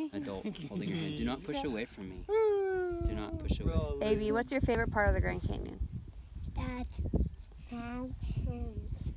adult holding your hand. Do not push away from me. Do not push away. Baby, what's your favorite part of the Grand Canyon? That mountains.